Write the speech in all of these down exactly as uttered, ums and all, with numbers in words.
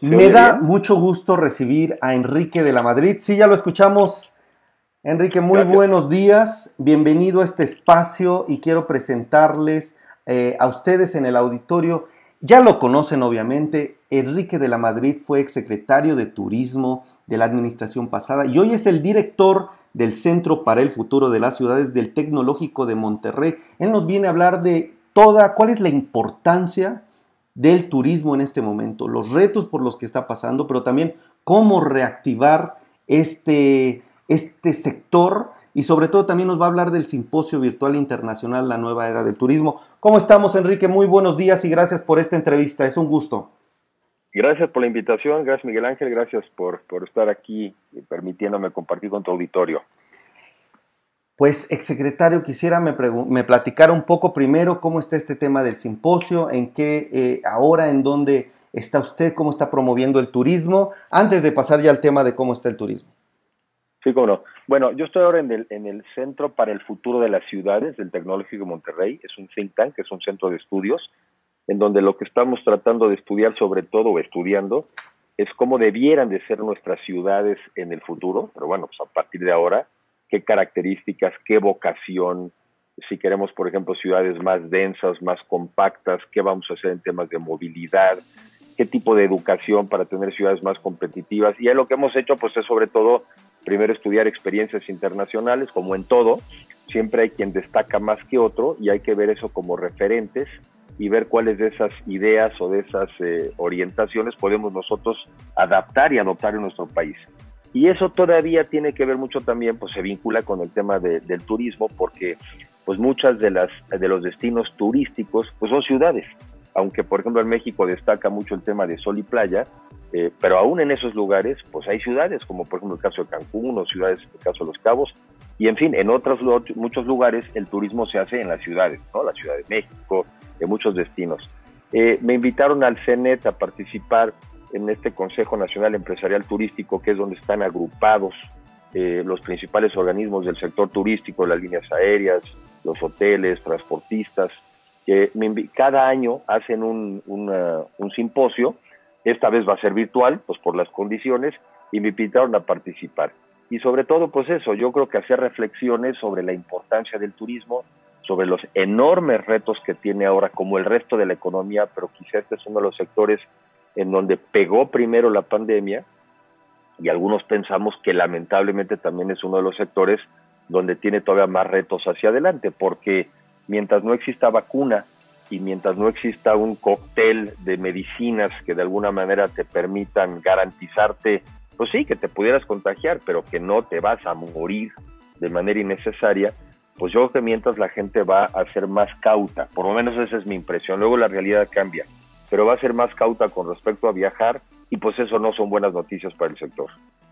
¿Se Me oye da bien? mucho gusto recibir a Enrique de la Madrid. Sí, ya lo escuchamos. Enrique, muy Gracias. buenos días. Bienvenido a este espacio y quiero presentarles eh, a ustedes en el auditorio. Ya lo conocen, obviamente. Enrique de la Madrid fue exsecretario de Turismo de la administración pasada y hoy es el director del Centro para el Futuro de las Ciudades del Tecnológico de Monterrey. Él nos viene a hablar de toda, cuál es la importancia del turismo en este momento, los retos por los que está pasando, pero también cómo reactivar este, este sector y sobre todo también nos va a hablar del Simposio Virtual Internacional La Nueva Era del Turismo. ¿Cómo estamos, Enrique? Muy buenos días y gracias por esta entrevista, es un gusto. Gracias por la invitación, gracias Miguel Ángel, gracias por, por estar aquí y permitiéndome compartir con tu auditorio. Pues, exsecretario, quisiera me, me platicara un poco primero cómo está este tema del simposio, en qué eh, ahora, en dónde está usted, cómo está promoviendo el turismo, antes de pasar ya al tema de cómo está el turismo. Sí, cómo no. Bueno, yo estoy ahora en el, en el Centro para el Futuro de las Ciudades del Tecnológico de Monterrey, es un think tank, es un centro de estudios, en donde lo que estamos tratando de estudiar sobre todo, o estudiando, es cómo debieran de ser nuestras ciudades en el futuro, pero bueno, pues a partir de ahora, qué características, qué vocación, si queremos, por ejemplo, ciudades más densas, más compactas, qué vamos a hacer en temas de movilidad, qué tipo de educación para tener ciudades más competitivas. Y ahí lo que hemos hecho, pues, es sobre todo, primero estudiar experiencias internacionales, como en todo, siempre hay quien destaca más que otro y hay que ver eso como referentes y ver cuáles de esas ideas o de esas eh, orientaciones podemos nosotros adaptar y adoptar en nuestro país. Y eso todavía tiene que ver mucho también, pues se vincula con el tema de, del turismo, porque pues muchas de las de los destinos turísticos pues son ciudades, aunque por ejemplo en México destaca mucho el tema de sol y playa, eh, pero aún en esos lugares pues hay ciudades, como por ejemplo el caso de Cancún o ciudades, el caso de Los Cabos, y en fin, en otros muchos lugares el turismo se hace en las ciudades, ¿no? La Ciudad de México, en muchos destinos. Eh, me invitaron al C E N E T a participar en este Consejo Nacional Empresarial Turístico, que es donde están agrupados eh, los principales organismos del sector turístico, las líneas aéreas, los hoteles, transportistas, que me, cada año hacen un, una, un simposio, esta vez va a ser virtual, pues por las condiciones, y me invitaron a participar. Y sobre todo, pues eso, yo creo que hacer reflexiones sobre la importancia del turismo, sobre los enormes retos que tiene ahora, como el resto de la economía, pero quizá este es uno de los sectores en donde pegó primero la pandemia, y algunos pensamos que lamentablemente también es uno de los sectores donde tiene todavía más retos hacia adelante, porque mientras no exista vacuna y mientras no exista un cóctel de medicinas que de alguna manera te permitan garantizarte, pues sí, que te pudieras contagiar, pero que no te vas a morir de manera innecesaria, pues yo creo que mientras la gente va a ser más cauta, por lo menos esa es mi impresión, luego la realidad cambia, pero va a ser más cauta con respecto a viajar y pues eso no son buenas noticias para el sector.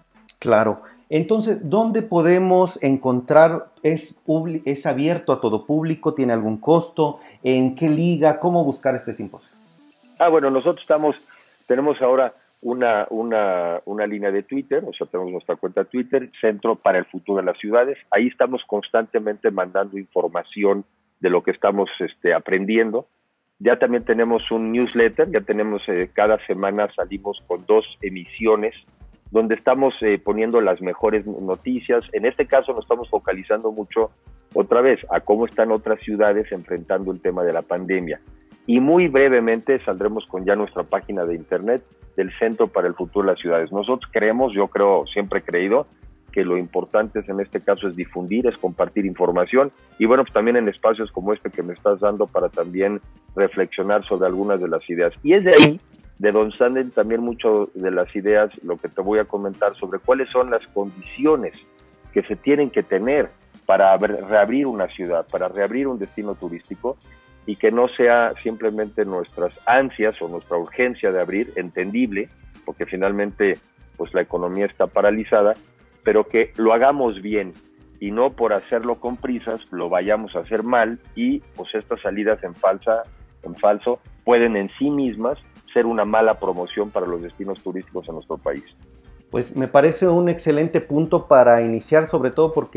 Claro. Entonces, ¿dónde podemos encontrar? ¿Es, es abierto a todo público? ¿Tiene algún costo? ¿En qué liga? ¿Cómo buscar este simposio? Ah, bueno, nosotros estamos, tenemos ahora una, una, una línea de Twitter, o sea, tenemos nuestra cuenta de Twitter, Centro para el Futuro de las Ciudades. Ahí estamos constantemente mandando información de lo que estamos este, aprendiendo. Ya también tenemos un newsletter, ya tenemos, eh, cada semana salimos con dos emisiones donde estamos eh, poniendo las mejores noticias. En este caso nos estamos focalizando mucho, otra vez, a cómo están otras ciudades enfrentando el tema de la pandemia. Y muy brevemente saldremos con ya nuestra página de internet del Centro para el Futuro de las Ciudades. Nosotros creemos, yo creo, siempre he creído, que lo importante es, en este caso es difundir, es compartir información y bueno, pues también en espacios como este que me estás dando para también reflexionar sobre algunas de las ideas. Y es de ahí de donde salen también mucho de las ideas, lo que te voy a comentar sobre cuáles son las condiciones que se tienen que tener para reabrir una ciudad, para reabrir un destino turístico y que no sea simplemente nuestras ansias o nuestra urgencia de abrir, entendible, porque finalmente pues la economía está paralizada, pero que lo hagamos bien y no por hacerlo con prisas lo vayamos a hacer mal y pues estas salidas en falsa, en falso pueden en sí mismas ser una mala promoción para los destinos turísticos en nuestro país. Pues me parece un excelente punto para iniciar, sobre todo porque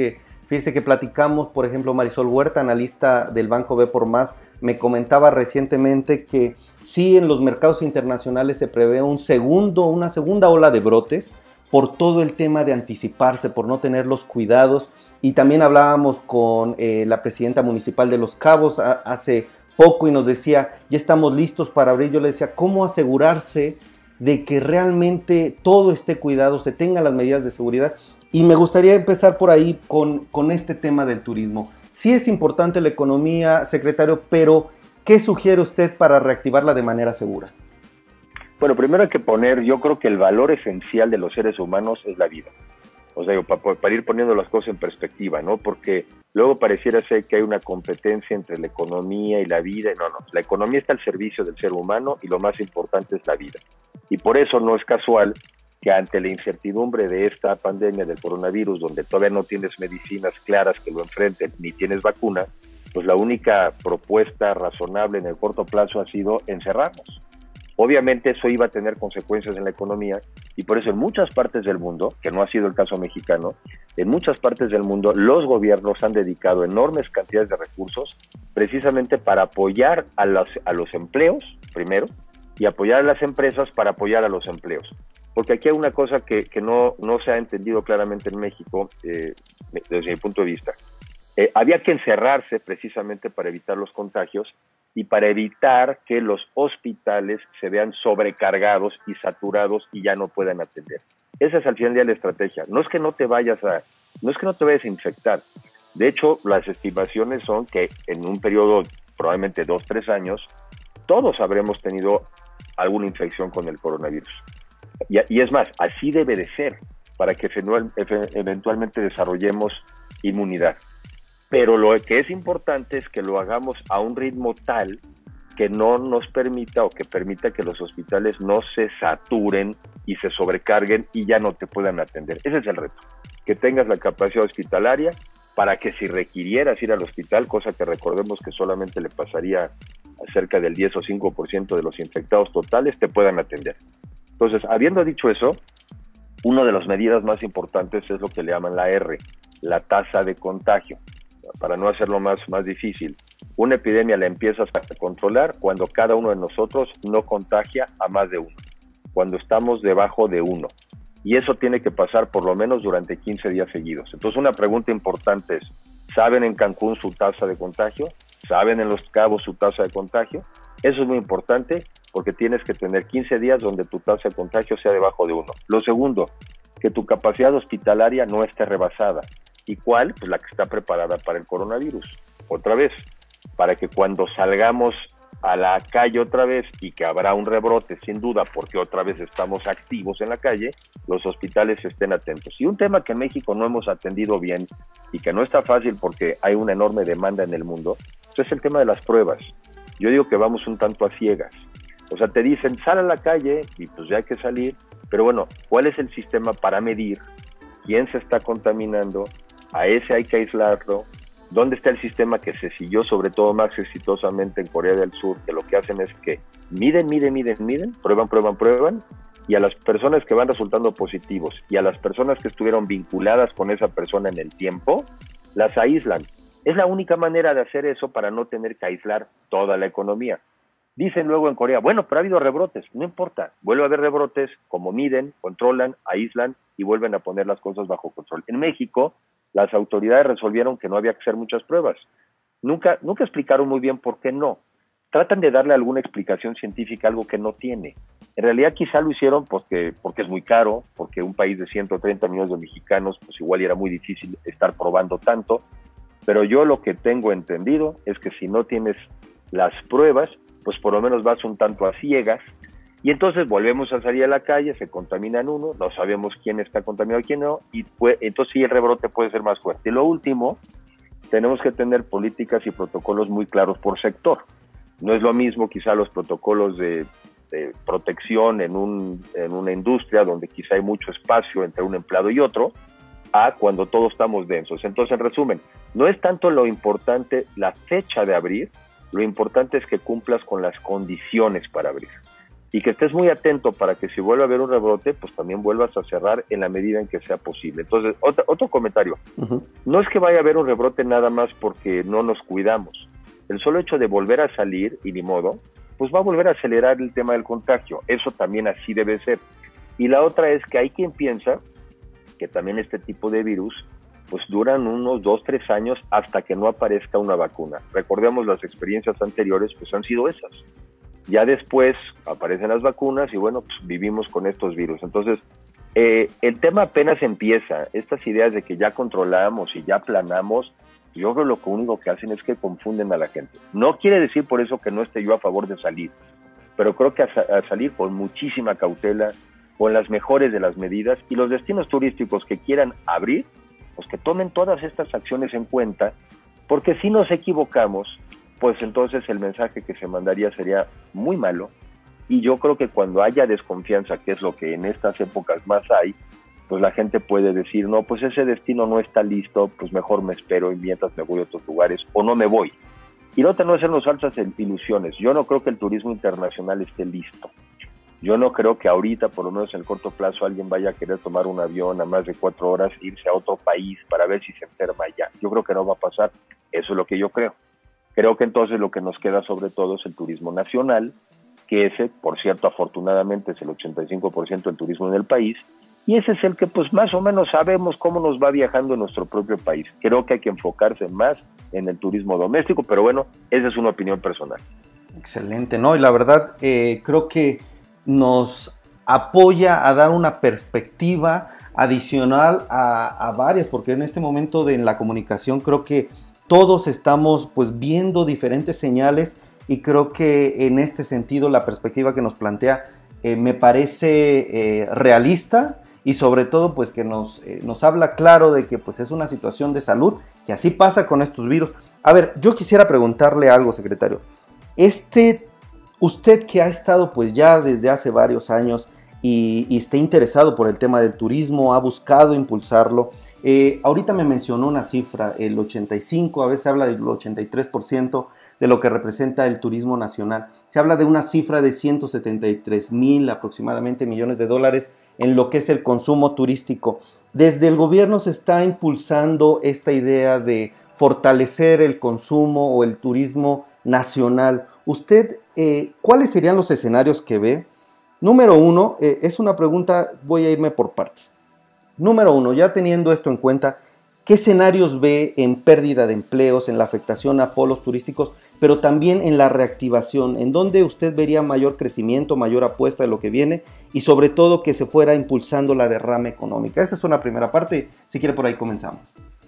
Fíjese que platicamos, por ejemplo, Marisol Huerta, analista del Banco B por Más, me comentaba recientemente que sí, en los mercados internacionales se prevé un segundo, una segunda ola de brotes por todo el tema de anticiparse, por no tener los cuidados. Y también hablábamos con eh, la presidenta municipal de Los Cabos a, hace poco y nos decía, ya estamos listos para abrir. Yo le decía, ¿cómo asegurarse de que realmente todo esté cuidado, se tengan las medidas de seguridad? Y me gustaría empezar por ahí con, con este tema del turismo. Sí es importante la economía, secretario, pero ¿qué sugiere usted para reactivarla de manera segura? Bueno, primero hay que poner, yo creo que el valor esencial de los seres humanos es la vida. O sea, para, para ir poniendo las cosas en perspectiva, ¿no? Porque luego pareciera ser que hay una competencia entre la economía y la vida. No, no, la economía está al servicio del ser humano y lo más importante es la vida. Y por eso no es casual que ante la incertidumbre de esta pandemia del coronavirus, donde todavía no tienes medicinas claras que lo enfrenten, ni tienes vacuna, pues la única propuesta razonable en el corto plazo ha sido encerrarnos. Obviamente eso iba a tener consecuencias en la economía y por eso en muchas partes del mundo, que no ha sido el caso mexicano, en muchas partes del mundo los gobiernos han dedicado enormes cantidades de recursos precisamente para apoyar a los, a los empleos, primero, y apoyar a las empresas para apoyar a los empleos. Porque aquí hay una cosa que, que no, no se ha entendido claramente en México, eh, desde mi punto de vista. Eh, había que encerrarse precisamente para evitar los contagios y para evitar que los hospitales se vean sobrecargados y saturados y ya no puedan atender. Esa es al final del día la estrategia. No es que no te vayas a, no es que no te vayas a infectar. De hecho, las estimaciones son que en un periodo probablemente dos, tres años, todos habremos tenido alguna infección con el coronavirus. Y, y es más, así debe de ser para que eventualmente desarrollemos inmunidad. Pero lo que es importante es que lo hagamos a un ritmo tal que no nos permita o que permita que los hospitales no se saturen y se sobrecarguen y ya no te puedan atender. Ese es el reto, que tengas la capacidad hospitalaria para que si requirieras ir al hospital, cosa que recordemos que solamente le pasaría a cerca del diez o cinco por ciento de los infectados totales, te puedan atender. Entonces, habiendo dicho eso, una de las medidas más importantes es lo que le llaman la R, la tasa de contagio. Para no hacerlo más, más difícil, una epidemia la empiezas a controlar cuando cada uno de nosotros no contagia a más de uno, cuando estamos debajo de uno. Y eso tiene que pasar por lo menos durante quince días seguidos. Entonces, una pregunta importante es, ¿saben en Cancún su tasa de contagio? ¿Saben en Los Cabos su tasa de contagio? Eso es muy importante porque tienes que tener quince días donde tu tasa de contagio sea debajo de uno. Lo segundo, que tu capacidad hospitalaria no esté rebasada. ¿Y cuál? Pues la que está preparada para el coronavirus. Otra vez, para que cuando salgamos a la calle otra vez y que habrá un rebrote, sin duda, porque otra vez estamos activos en la calle, los hospitales estén atentos. Y un tema que en México no hemos atendido bien y que no está fácil porque hay una enorme demanda en el mundo, pues es el tema de las pruebas. Yo digo que vamos un tanto a ciegas. O sea, te dicen, sal a la calle y pues ya hay que salir, pero bueno, ¿cuál es el sistema para medir quién se está contaminando? A ese hay que aislarlo. ¿Dónde está el sistema que se siguió sobre todo más exitosamente en Corea del Sur? Que lo que hacen es que miden, miden, miden, miden, prueban, prueban, prueban, y a las personas que van resultando positivos y a las personas que estuvieron vinculadas con esa persona en el tiempo, las aíslan. Es la única manera de hacer eso para no tener que aislar toda la economía. Dicen luego en Corea, bueno, pero ha habido rebrotes. No importa, vuelve a haber rebrotes, como miden, controlan, aíslan y vuelven a poner las cosas bajo control. En México, las autoridades resolvieron que no había que hacer muchas pruebas. Nunca, nunca explicaron muy bien por qué no. Tratan de darle alguna explicación científica a algo que no tiene. En realidad quizá lo hicieron porque, porque es muy caro, porque un país de ciento treinta millones de mexicanos, pues igual era muy difícil estar probando tanto. Pero yo lo que tengo entendido es que si no tienes las pruebas, pues por lo menos vas un tanto a ciegas, y entonces volvemos a salir a la calle, se contaminan uno, no sabemos quién está contaminado y quién no, y pues, entonces sí el rebrote puede ser más fuerte. Y lo último, tenemos que tener políticas y protocolos muy claros por sector. No es lo mismo quizá los protocolos de, de protección en, un, en una industria donde quizá hay mucho espacio entre un empleado y otro, a cuando todos estamos densos. Entonces, en resumen, no es tanto lo importante la fecha de abrir, lo importante es que cumplas con las condiciones para abrir. y que estés muy atento para que si vuelve a haber un rebrote, pues también vuelvas a cerrar en la medida en que sea posible. Entonces, otro, otro comentario. Uh-huh. No es que vaya a haber un rebrote nada más porque no nos cuidamos. El solo hecho de volver a salir, y ni modo, pues va a volver a acelerar el tema del contagio. Eso también así debe ser. Y la otra es que hay quien piensa que también este tipo de virus pues duran unos dos, tres años hasta que no aparezca una vacuna. Recordemos las experiencias anteriores, pues han sido esas. Ya después aparecen las vacunas y bueno, pues vivimos con estos virus. Entonces, eh, el tema apenas empieza. Estas ideas de que ya controlamos y ya planamos, yo creo que lo único que hacen es que confunden a la gente. No quiere decir por eso que no esté yo a favor de salir, pero creo que a, a salir con muchísima cautela, con las mejores de las medidas, y los destinos turísticos que quieran abrir, pues que tomen todas estas acciones en cuenta, porque si nos equivocamos, pues entonces el mensaje que se mandaría sería muy malo, y yo creo que cuando haya desconfianza, que es lo que en estas épocas más hay, pues la gente puede decir, no, pues ese destino no está listo, pues mejor me espero y mientras me voy a otros lugares, o no me voy. Y no te no hacernos falsas ilusiones, yo no creo que el turismo internacional esté listo. Yo no creo que ahorita, por lo menos en el corto plazo, alguien vaya a querer tomar un avión a más de cuatro horas, irse a otro país para ver si se enferma allá. Yo creo que no va a pasar, eso es lo que yo creo. Creo que entonces lo que nos queda sobre todo es el turismo nacional, que ese, por cierto, afortunadamente es el ochenta y cinco por ciento del turismo en el país, y ese es el que pues más o menos sabemos cómo nos va viajando en nuestro propio país. Creo que hay que enfocarse más en el turismo doméstico, pero bueno, esa es una opinión personal. Excelente, ¿no? Y la verdad, eh, creo que nos apoya a dar una perspectiva adicional a, a varias, porque en este momento de en la comunicación creo que todos estamos pues viendo diferentes señales, y creo que en este sentido la perspectiva que nos plantea eh, me parece eh, realista, y sobre todo pues que nos, eh, nos habla claro de que pues es una situación de salud, que así pasa con estos virus. A ver, yo quisiera preguntarle algo, secretario. Este, usted que ha estado pues ya desde hace varios años y, y está interesado por el tema del turismo, ha buscado impulsarlo. Eh, ahorita me mencionó una cifra, el ochenta y cinco, a veces se habla del ochenta y tres por ciento de lo que representa el turismo nacional. Se habla de una cifra de ciento setenta y tres mil aproximadamente millones de dólares en lo que es el consumo turístico. Desde el gobierno se está impulsando esta idea de fortalecer el consumo o el turismo nacional. ¿Usted eh, cuáles serían los escenarios que ve? Número uno, eh, es una pregunta, voy a irme por partes. Número uno, ya teniendo esto en cuenta, ¿qué escenarios ve en pérdida de empleos, en la afectación a polos turísticos, pero también en la reactivación? ¿En dónde usted vería mayor crecimiento, mayor apuesta de lo que viene, y sobre todo que se fuera impulsando la derrama económica? Esa es una primera parte, si quiere por ahí comenzamos.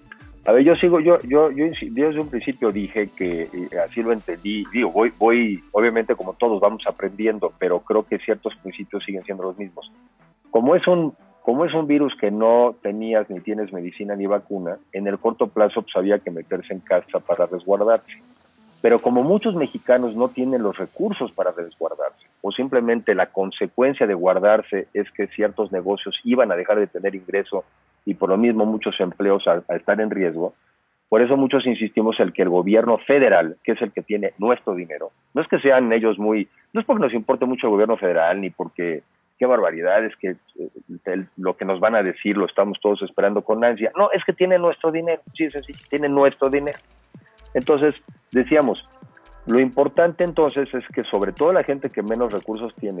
A ver, yo sigo, yo, yo, yo, yo desde un principio dije que así lo entendí, digo, voy, voy, obviamente como todos vamos aprendiendo, pero creo que ciertos principios siguen siendo los mismos. Como es un Como es un virus que no tenías ni tienes medicina ni vacuna, en el corto plazo pues había que meterse en casa para resguardarse. Pero como muchos mexicanos no tienen los recursos para resguardarse, o simplemente la consecuencia de guardarse es que ciertos negocios iban a dejar de tener ingreso y por lo mismo muchos empleos a, a estar en riesgo, por eso muchos insistimos en que el gobierno federal, que es el que tiene nuestro dinero, no es que sean ellos muy, no es porque nos importe mucho el gobierno federal ni porque qué barbaridad, es que eh, el, lo que nos van a decir lo estamos todos esperando con ansia. No, es que tienen nuestro dinero, sí, es así, tienen nuestro dinero. Entonces, decíamos, lo importante entonces es que sobre todo la gente que menos recursos tiene,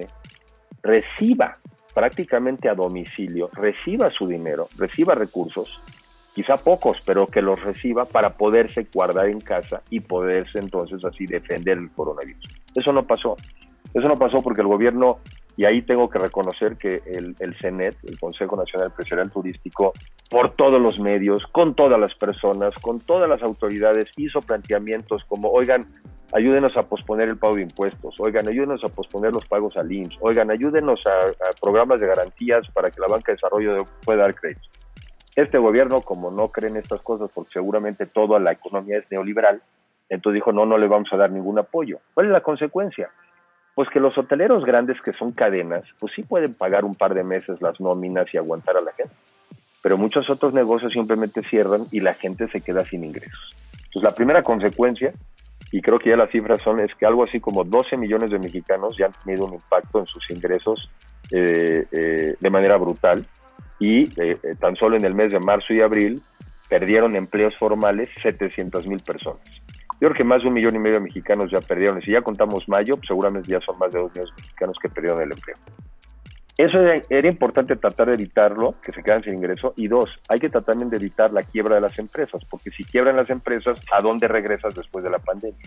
reciba prácticamente a domicilio, reciba su dinero, reciba recursos, quizá pocos, pero que los reciba para poderse guardar en casa y poderse entonces así defender el coronavirus. Eso no pasó, eso no pasó porque el gobierno... Y ahí tengo que reconocer que el, el C N E T, el Consejo Nacional Empresarial Turístico, por todos los medios, con todas las personas, con todas las autoridades, hizo planteamientos como, oigan, ayúdenos a posponer el pago de impuestos, oigan, ayúdenos a posponer los pagos al I M S S, oigan, ayúdenos a, a programas de garantías para que la banca de desarrollo pueda dar créditos. Este gobierno, como no cree en estas cosas, porque seguramente toda la economía es neoliberal, entonces dijo, no, no le vamos a dar ningún apoyo. ¿Cuál es la consecuencia? Pues que los hoteleros grandes, que son cadenas, pues sí pueden pagar un par de meses las nóminas y aguantar a la gente. Pero muchos otros negocios simplemente cierran y la gente se queda sin ingresos. Entonces, la primera consecuencia y creo que ya las cifras son, es que algo así como doce millones de mexicanos ya han tenido un impacto en sus ingresos eh, eh, de manera brutal, y eh, eh, tan solo en el mes de marzo y abril perdieron empleos formales setecientas mil personas. Yo creo que más de un millón y medio de mexicanos ya perdieron, y si ya contamos mayo, pues seguramente ya son más de dos millones de mexicanos que perdieron el empleo. Eso era, era importante tratar de evitarlo, que se quedan sin ingreso, y dos, hay que tratar también de evitar la quiebra de las empresas, porque si quiebran las empresas, ¿a dónde regresas después de la pandemia?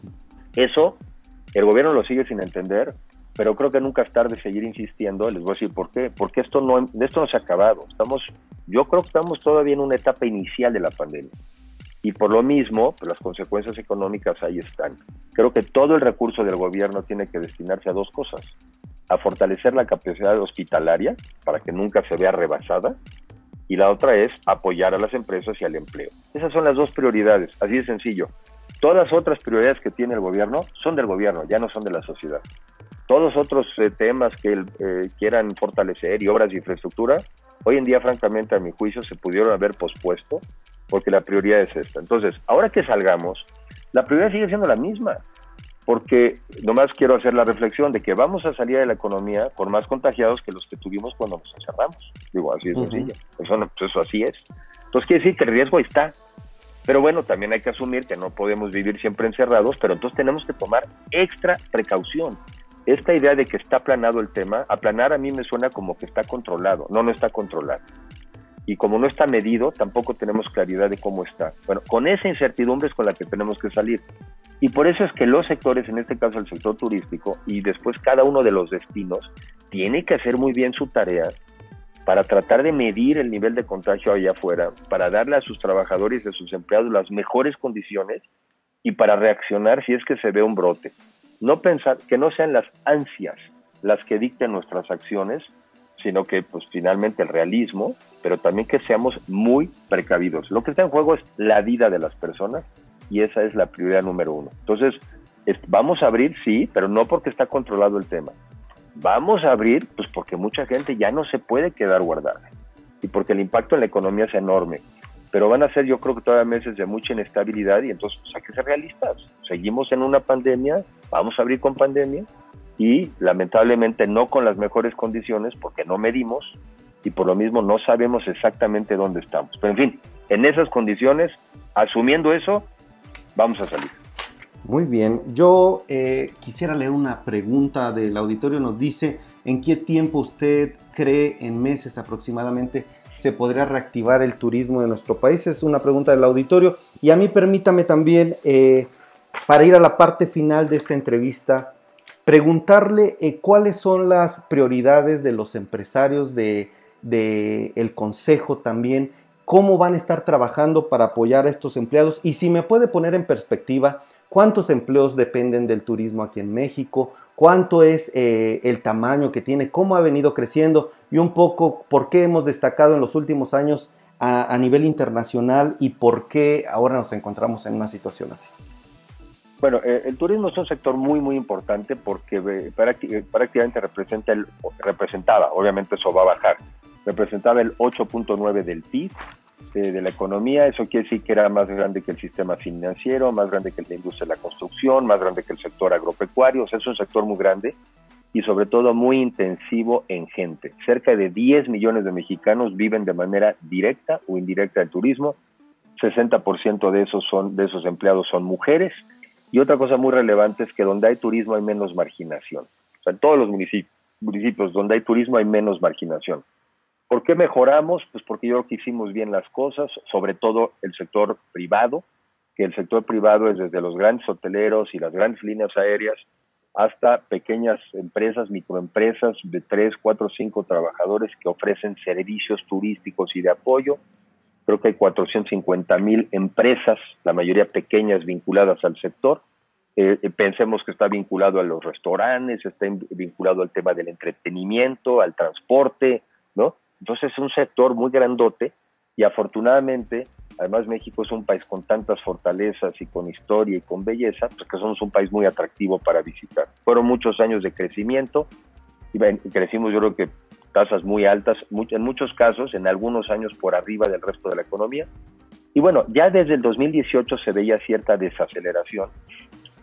Eso, el gobierno lo sigue sin entender, pero creo que nunca es tarde seguir insistiendo. Les voy a decir por qué, porque esto no, esto no se ha acabado. Estamos, yo creo que estamos todavía en una etapa inicial de la pandemia, y por lo mismo, pues las consecuencias económicas ahí están. Creo que todo el recurso del gobierno tiene que destinarse a dos cosas: a fortalecer la capacidad hospitalaria para que nunca se vea rebasada, y la otra es apoyar a las empresas y al empleo. Esas son las dos prioridades, así de sencillo. Todas las otras prioridades que tiene el gobierno son del gobierno, ya no son de la sociedad. Todos otros eh, temas que eh, quieran fortalecer, y obras de infraestructura, hoy en día, francamente, a mi juicio, se pudieron haber pospuesto, porque la prioridad es esta. Entonces, ahora que salgamos, la prioridad sigue siendo la misma, porque nomás quiero hacer la reflexión de que vamos a salir de la economía con más contagiados que los que tuvimos cuando nos encerramos. Digo, así de Uh-huh. sencilla. Eso, no, pues eso así es. Entonces quiere decir que el riesgo está. Pero bueno, también hay que asumir que no podemos vivir siempre encerrados, pero entonces tenemos que tomar extra precaución. Esta idea de que está aplanado el tema, aplanar a mí me suena como que está controlado. No, no está controlado. Y como no está medido, tampoco tenemos claridad de cómo está. Bueno, con esa incertidumbre es con la que tenemos que salir. Y por eso es que los sectores, en este caso el sector turístico, y después cada uno de los destinos, tiene que hacer muy bien su tarea para tratar de medir el nivel de contagio allá afuera, para darle a sus trabajadores y a sus empleados las mejores condiciones, y para reaccionar si es que se ve un brote. No pensar, que no sean las ansias las que dicten nuestras acciones, sino que pues finalmente el realismo, pero también que seamos muy precavidos. Lo que está en juego es la vida de las personas, y esa es la prioridad número uno. Entonces, es, vamos a abrir, sí, pero no porque está controlado el tema. Vamos a abrir, pues porque mucha gente ya no se puede quedar guardada, y porque el impacto en la economía es enorme. Pero van a ser, yo creo que todavía meses de mucha inestabilidad, y entonces pues, hay que ser realistas. Seguimos en una pandemia, vamos a abrir con pandemia, y lamentablemente no con las mejores condiciones, porque no medimos, y por lo mismo no sabemos exactamente dónde estamos. Pero en fin, en esas condiciones, asumiendo eso, vamos a salir. Muy bien, yo eh, quisiera leer una pregunta del auditorio. Nos dice: ¿en qué tiempo usted cree, en meses aproximadamente, se podría reactivar el turismo de nuestro país? Es una pregunta del auditorio. Y a mí permítame también, eh, para ir a la parte final de esta entrevista, preguntarle eh, cuáles son las prioridades de los empresarios, de, de el consejo también, cómo van a estar trabajando para apoyar a estos empleados, y si me puede poner en perspectiva cuántos empleos dependen del turismo aquí en México, cuánto es eh, el tamaño que tiene, cómo ha venido creciendo, y un poco por qué hemos destacado en los últimos años a, a nivel internacional, y por qué ahora nos encontramos en una situación así. Bueno, eh, el turismo es un sector muy, muy importante, porque eh, prácticamente representa el, representaba, obviamente eso va a bajar, representaba el ocho punto nueve del P I B eh, de la economía. Eso quiere decir que era más grande que el sistema financiero, más grande que la industria de la construcción, más grande que el sector agropecuario. O sea, es un sector muy grande y sobre todo muy intensivo en gente. Cerca de diez millones de mexicanos viven de manera directa o indirecta del turismo. sesenta por ciento de esos, son, de esos empleados son mujeres. Y otra cosa muy relevante es que donde hay turismo hay menos marginación. O sea, en todos los municipios, municipios donde hay turismo hay menos marginación. ¿Por qué mejoramos? Pues porque yo creo que hicimos bien las cosas, sobre todo el sector privado, que el sector privado es desde los grandes hoteleros y las grandes líneas aéreas hasta pequeñas empresas, microempresas de tres, cuatro, cinco trabajadores que ofrecen servicios turísticos y de apoyo. Creo que hay cuatrocientas cincuenta mil empresas, la mayoría pequeñas, vinculadas al sector. Eh, pensemos que está vinculado a los restaurantes, está vinculado al tema del entretenimiento, al transporte, ¿no? Entonces es un sector muy grandote, y afortunadamente, además México es un país con tantas fortalezas y con historia y con belleza, pues que somos un país muy atractivo para visitar. Fueron muchos años de crecimiento, y crecimos yo creo que tasas muy altas, en muchos casos, en algunos años por arriba del resto de la economía. Y bueno, ya desde el dos mil dieciocho se veía cierta desaceleración,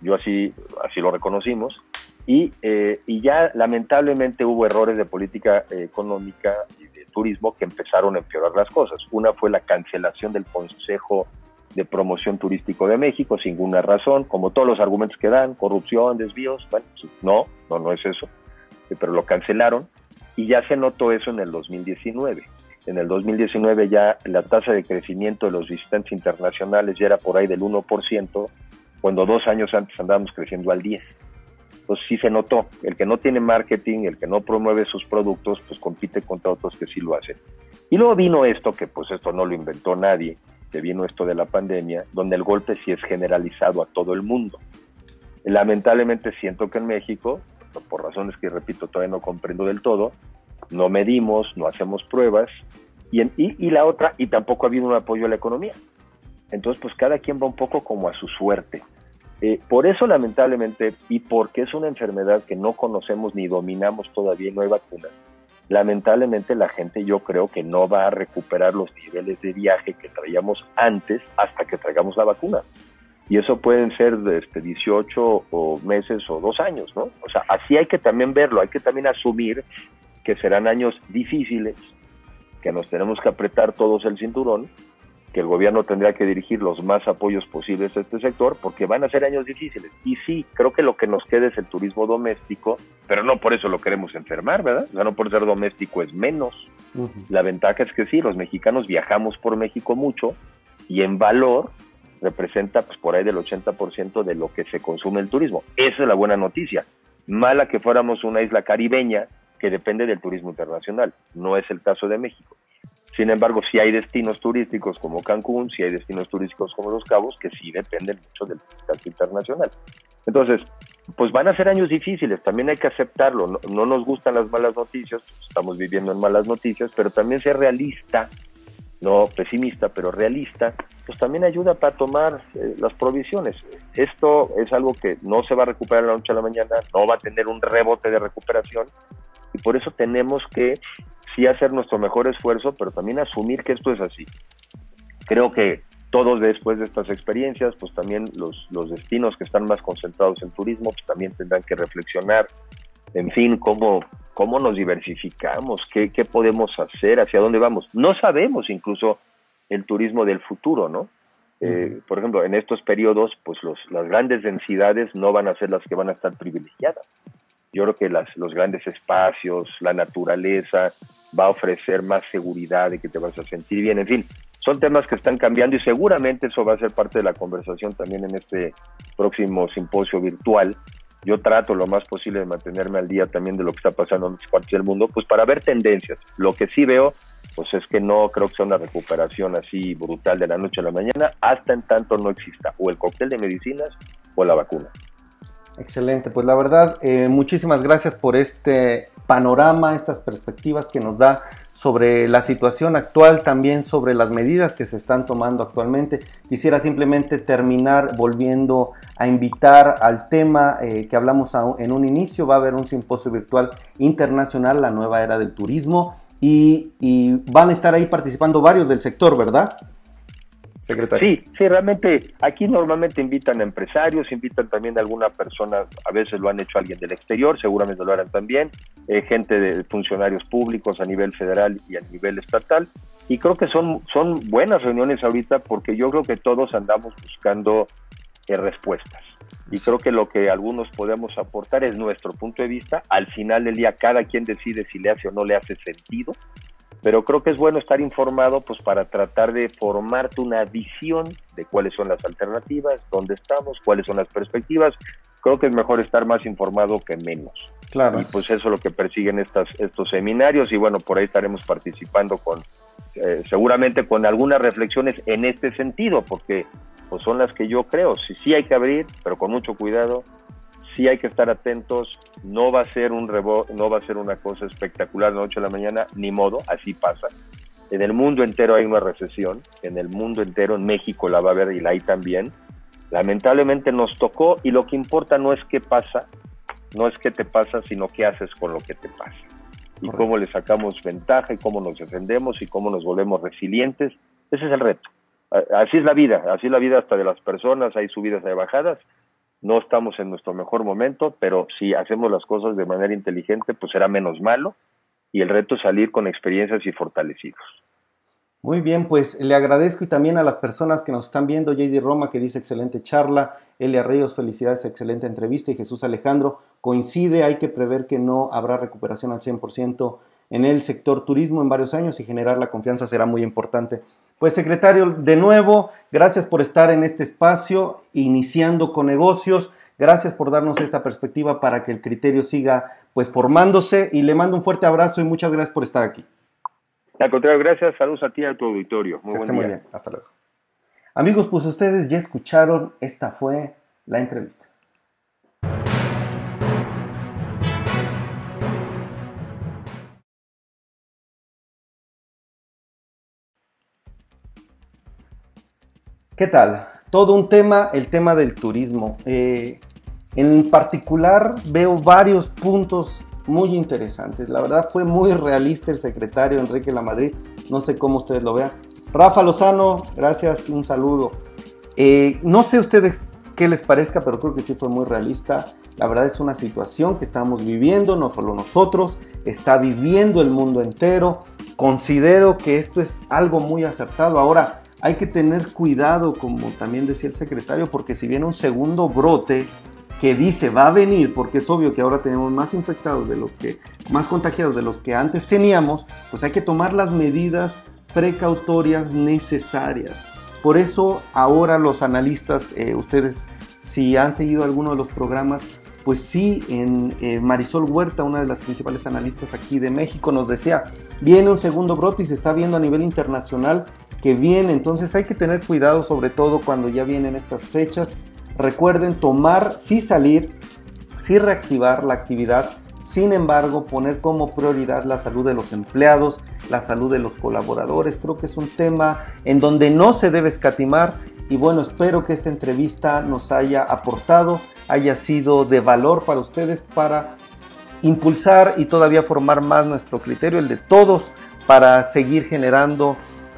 yo así, así lo reconocimos, y, eh, y ya lamentablemente hubo errores de política eh, económica y de turismo que empezaron a empeorar las cosas. Una fue la cancelación del Consejo de Promoción Turístico de México, sin ninguna razón, como todos los argumentos que dan, corrupción, desvíos, bueno, no, no, no es eso, pero lo cancelaron, y ya se notó eso en el dos mil diecinueve. En el dos mil diecinueve ya la tasa de crecimiento de los visitantes internacionales ya era por ahí del uno por ciento, cuando dos años antes andábamos creciendo al diez por ciento. Entonces sí se notó, el que no tiene marketing, el que no promueve sus productos, pues compite contra otros que sí lo hacen. Y luego vino esto, que pues esto no lo inventó nadie, que vino esto de la pandemia, donde el golpe sí es generalizado a todo el mundo. Lamentablemente siento que en México, por razones que repito todavía no comprendo del todo, no medimos, no hacemos pruebas, y, en, y, y la otra, y tampoco ha habido un apoyo a la economía. Entonces pues cada quien va un poco como a su suerte. Eh, por eso lamentablemente, y porque es una enfermedad que no conocemos ni dominamos todavía y no hay vacuna, lamentablemente la gente yo creo que no va a recuperar los niveles de viaje que traíamos antes hasta que traigamos la vacuna. Y eso pueden ser de este, dieciocho o meses o dos años, ¿no? O sea, así hay que también verlo, hay que también asumir que serán años difíciles, que nos tenemos que apretar todos el cinturón, que el gobierno tendrá que dirigir los más apoyos posibles a este sector, porque van a ser años difíciles. Y sí, creo que lo que nos queda es el turismo doméstico, pero no por eso lo queremos enfermar, ¿verdad? O sea, no por ser doméstico es menos. Uh-huh. La ventaja es que sí, los mexicanos viajamos por México mucho, y en valor representa pues por ahí del ochenta por ciento de lo que se consume el turismo. Esa es la buena noticia. Mala que fuéramos una isla caribeña que depende del turismo internacional. No es el caso de México. Sin embargo, sí hay destinos turísticos como Cancún, sí hay destinos turísticos como Los Cabos, que sí dependen mucho del visitante internacional. Entonces, pues van a ser años difíciles, también hay que aceptarlo. No, no nos gustan las malas noticias, pues estamos viviendo en malas noticias, pero también ser realista, no pesimista, pero realista, pues también ayuda para tomar eh, las provisiones. Esto es algo que no se va a recuperar de la noche a la mañana, no va a tener un rebote de recuperación, y por eso tenemos que sí hacer nuestro mejor esfuerzo, pero también asumir que esto es así. Creo que todos después de estas experiencias, pues también los, los destinos que están más concentrados en turismo, pues también tendrán que reflexionar, en fin, cómo, cómo nos diversificamos, qué, qué podemos hacer, hacia dónde vamos. No sabemos incluso el turismo del futuro, ¿no? Eh, por ejemplo, en estos periodos, pues los, las grandes densidades no van a ser las que van a estar privilegiadas. Yo creo que las, los grandes espacios, la naturaleza, va a ofrecer más seguridad de que te vas a sentir bien. En fin, son temas que están cambiando y seguramente eso va a ser parte de la conversación también en este próximo simposio virtual. Yo trato lo más posible de mantenerme al día también de lo que está pasando en otras partes del mundo, pues para ver tendencias. Lo que sí veo, pues es que no creo que sea una recuperación así brutal de la noche a la mañana, hasta en tanto no exista o el cóctel de medicinas o la vacuna. Excelente, pues la verdad, eh, muchísimas gracias por este panorama, estas perspectivas que nos da sobre la situación actual, también sobre las medidas que se están tomando actualmente. Quisiera simplemente terminar volviendo a invitar al tema eh, que hablamos a, en un inicio. Va a haber un simposio virtual internacional, la nueva era del turismo, y, y van a estar ahí participando varios del sector, ¿verdad, secretario? Sí, sí, realmente aquí normalmente invitan a empresarios, invitan también a alguna persona, a veces lo han hecho alguien del exterior, seguramente lo harán también, eh, gente de funcionarios públicos a nivel federal y a nivel estatal, y creo que son, son buenas reuniones ahorita porque yo creo que todos andamos buscando eh, respuestas, y creo que lo que algunos podemos aportar es nuestro punto de vista. Al final del día cada quien decide si le hace o no le hace sentido, pero creo que es bueno estar informado pues para tratar de formarte una visión de cuáles son las alternativas, dónde estamos, cuáles son las perspectivas. Creo que es mejor estar más informado que menos. Claro. Y pues eso es lo que persiguen estas, estos seminarios, y bueno, por ahí estaremos participando con eh, seguramente con algunas reflexiones en este sentido, porque pues son las que yo creo. Sí, sí hay que abrir, pero con mucho cuidado. Sí hay que estar atentos, no va a ser un rebo no va a ser una cosa espectacular de la noche a la mañana, ni modo, así pasa. En el mundo entero hay una recesión, en el mundo entero, en México la va a haber y la hay también. Lamentablemente nos tocó, y lo que importa no es qué pasa, no es qué te pasa, sino qué haces con lo que te pasa. Y Correcto. Cómo le sacamos ventaja, y cómo nos defendemos, y cómo nos volvemos resilientes. Ese es el reto. Así es la vida, así es la vida hasta de las personas, hay subidas, hay bajadas. no estamos en nuestro mejor momento, pero si hacemos las cosas de manera inteligente, pues será menos malo, y el reto es salir con experiencias y fortalecidos. Muy bien, pues le agradezco, y también a las personas que nos están viendo, J D Roma, que dice excelente charla, Elia Ríos, felicidades, excelente entrevista, y Jesús Alejandro, coincide, hay que prever que no habrá recuperación al cien por ciento en el sector turismo en varios años, y generar la confianza será muy importante. Pues secretario, de nuevo, gracias por estar en este espacio, iniciando con negocios, gracias por darnos esta perspectiva para que el criterio siga pues formándose, y le mando un fuerte abrazo y muchas gracias por estar aquí. Al contrario, gracias, saludos a ti y a tu auditorio. Muy buen día. Muy bien, hasta luego. Amigos, pues ustedes ya escucharon, esta fue la entrevista. ¿Qué tal? Todo un tema, el tema del turismo. Eh, en particular veo varios puntos muy interesantes. La verdad fue muy realista el secretario Enrique Lamadrid. No sé cómo ustedes lo vean. Rafa Lozano, gracias, un saludo. Eh, no sé ustedes qué les parezca, pero creo que sí fue muy realista. La verdad es una situación que estamos viviendo, no solo nosotros, está viviendo el mundo entero. Considero que esto es algo muy acertado. Ahora, hay que tener cuidado, como también decía el secretario, porque si viene un segundo brote que dice va a venir, porque es obvio que ahora tenemos más infectados de los que, más contagiados de los que antes teníamos, pues hay que tomar las medidas precautorias necesarias. Por eso ahora los analistas, eh, ustedes si han seguido alguno de los programas, pues sí, en eh, Marisol Huerta, una de las principales analistas aquí de México, nos decía, viene un segundo brote y se está viendo a nivel internacional que viene, entonces hay que tener cuidado, sobre todo cuando ya vienen estas fechas. Recuerden tomar, sí salir, sí reactivar la actividad, sin embargo poner como prioridad la salud de los empleados, la salud de los colaboradores. Creo que es un tema en donde no se debe escatimar, y bueno, espero que esta entrevista nos haya aportado, haya sido de valor para ustedes, para impulsar y todavía formar más nuestro criterio, el de todos, para seguir generando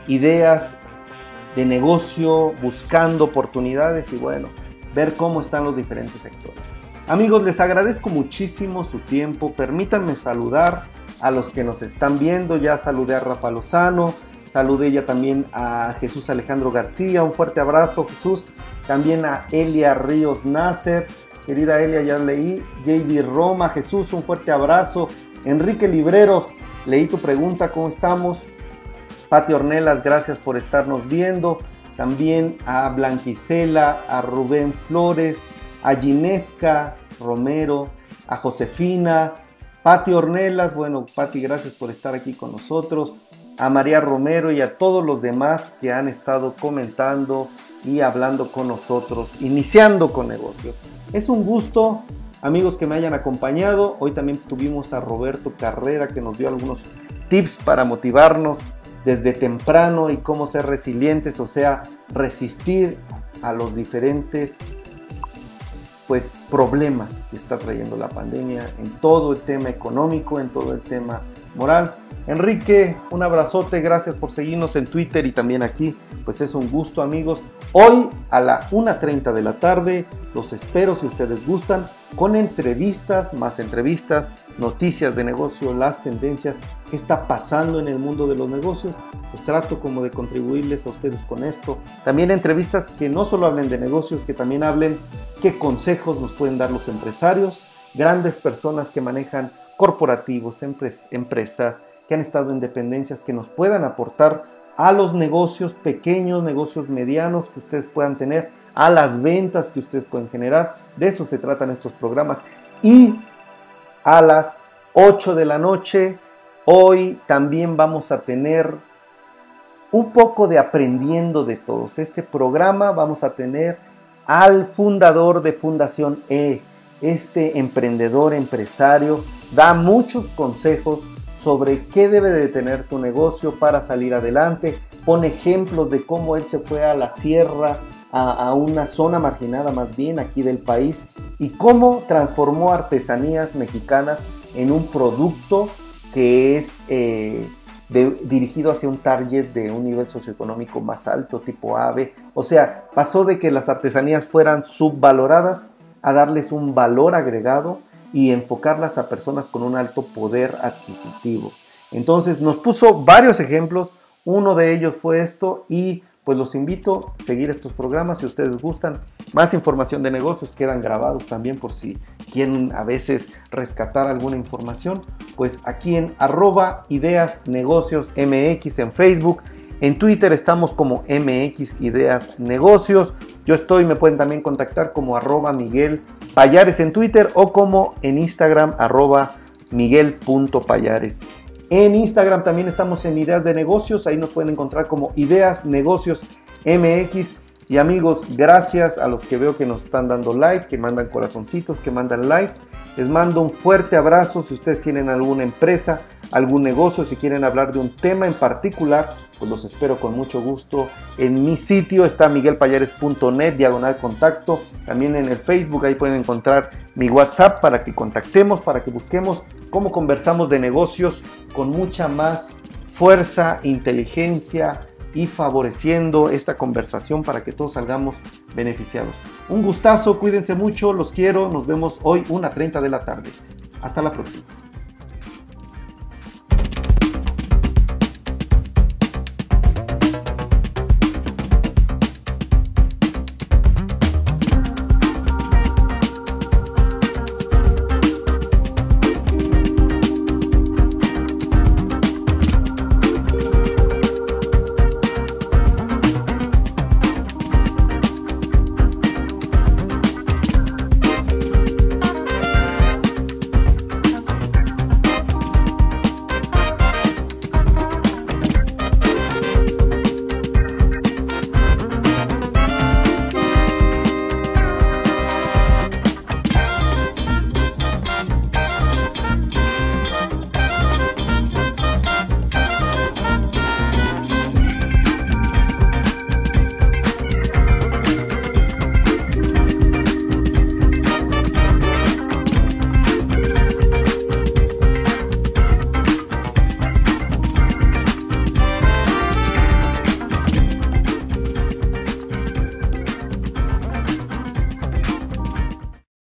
ideas de negocio, buscando oportunidades y bueno, ver cómo están los diferentes sectores. Amigos, les agradezco muchísimo su tiempo. Permítanme saludar a los que nos están viendo. Ya saludé a Rafa Lozano, saludé ya también a Jesús Alejandro García. Un fuerte abrazo, Jesús. También a Elia Ríos Nasser. Querida Elia, ya leí. J D Roma, Jesús, un fuerte abrazo. Enrique Librero, leí tu pregunta, ¿cómo estamos? Pati Ornelas, gracias por estarnos viendo. También a Blanquicela, a Rubén Flores, a Ginesca Romero, a Josefina, Pati Ornelas, bueno, Pati, gracias por estar aquí con nosotros, a María Romero y a todos los demás que han estado comentando y hablando con nosotros, iniciando con negocios. Es un gusto, amigos, que me hayan acompañado. Hoy también tuvimos a Roberto Carrera, que nos dio algunos tips para motivarnos desde temprano y cómo ser resilientes, o sea, resistir a los diferentes pues problemas que está trayendo la pandemia en todo el tema económico, en todo el tema moral. Enrique, un abrazote, gracias por seguirnos en Twitter y también aquí, pues es un gusto, amigos. Hoy a la una treinta de la tarde los espero, si ustedes gustan, con entrevistas, más entrevistas, noticias de negocio, las tendencias, qué está pasando en el mundo de los negocios. Pues trato como de contribuirles a ustedes con esto. También entrevistas que no solo hablen de negocios, que también hablen qué consejos nos pueden dar los empresarios, grandes personas que manejan corporativos, empres- empresas, que han estado en dependencias, que nos puedan aportar a los negocios pequeños, negocios medianos que ustedes puedan tener, a las ventas que ustedes pueden generar. De eso se tratan estos programas. Y a las ocho de la noche, hoy también vamos a tener un poco de Aprendiendo de Todos. Este programa vamos a tener al fundador de Fundación E. Este emprendedor, empresario, da muchos consejos sobre qué debe de tener tu negocio para salir adelante. Pone ejemplos de cómo él se fue a la sierra, a, a una zona marginada más bien aquí del país, y cómo transformó artesanías mexicanas en un producto que es eh, de, dirigido hacia un target de un nivel socioeconómico más alto, tipo A B. O sea, pasó de que las artesanías fueran subvaloradas a darles un valor agregado y enfocarlas a personas con un alto poder adquisitivo. Entonces nos puso varios ejemplos, uno de ellos fue esto y pues los invito a seguir estos programas si ustedes gustan. Más información de negocios quedan grabados también por si quieren a veces rescatar alguna información. Pues aquí en arroba ideas negocios mx en Facebook. En Twitter estamos como M X Ideas Negocios. Yo estoy, me pueden también contactar como arroba Miguel Payares en Twitter o como en Instagram arroba Miguel punto Payares. En Instagram también estamos en Ideas de Negocios, ahí nos pueden encontrar como Ideas Negocios M X. Y amigos, gracias a los que veo que nos están dando like, que mandan corazoncitos, que mandan like. Les mando un fuerte abrazo. Si ustedes tienen alguna empresa, algún negocio, si quieren hablar de un tema en particular, pues los espero con mucho gusto. En mi sitio está miguel payares punto net, diagonal contacto. También en el Facebook, ahí pueden encontrar mi WhatsApp para que contactemos, para que busquemos cómo conversamos de negocios con mucha más fuerza, inteligencia y favoreciendo esta conversación para que todos salgamos beneficiados. Un gustazo, cuídense mucho, los quiero, nos vemos hoy una treinta de la tarde. Hasta la próxima.